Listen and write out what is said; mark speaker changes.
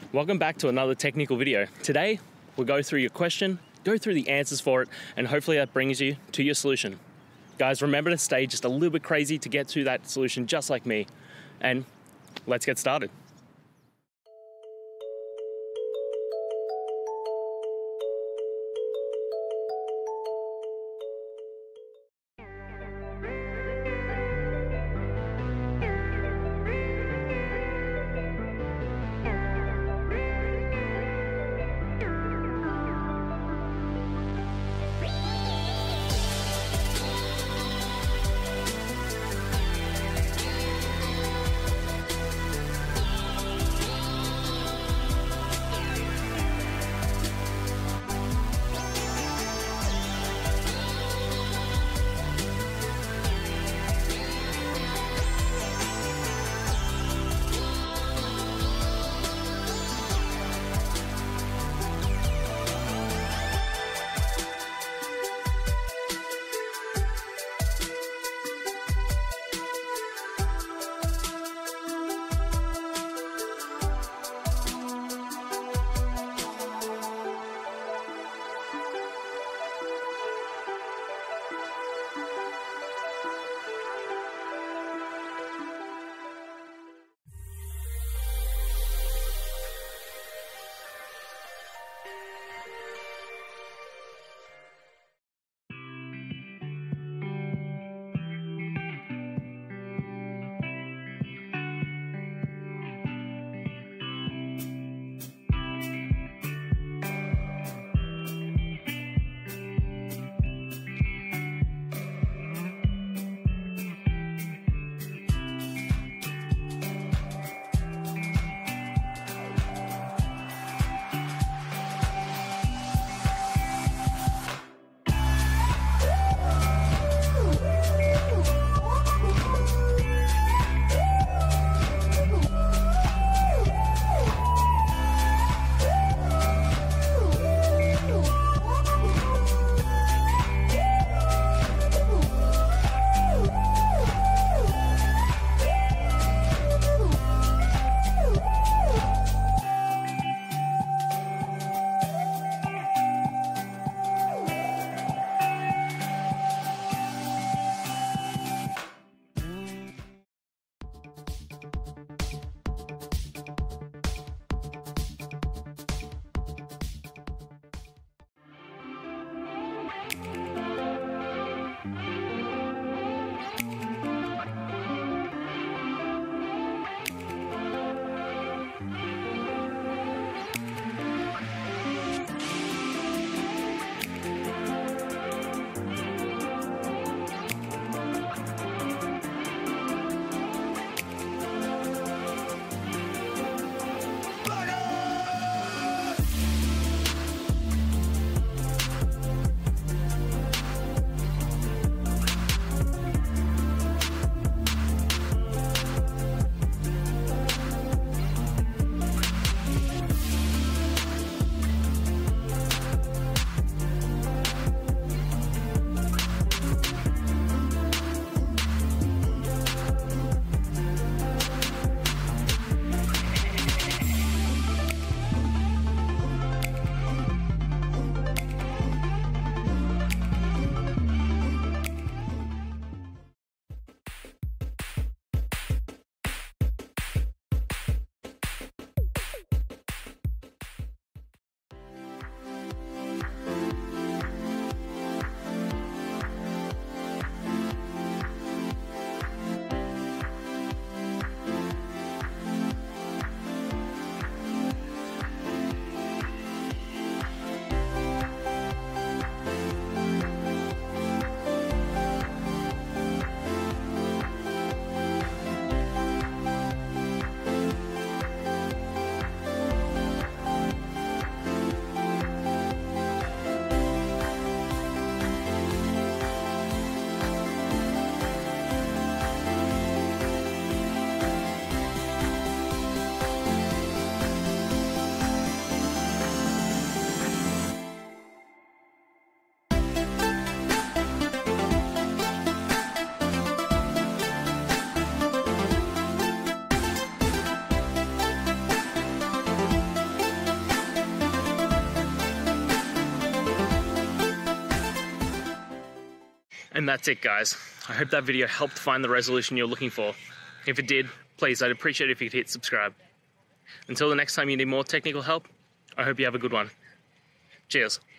Speaker 1: Welcome back to another technical video. Today, we'll go through your question, go through the answers for it, and hopefully that brings you to your solution. Guys, remember to stay just a little bit crazy to get to that solution just like me. And let's get started. And that's it, guys. I hope that video helped find the resolution you're looking for. If it did, please, I'd appreciate it if you could hit subscribe. Until the next time you need more technical help, I hope you have a good one. Cheers.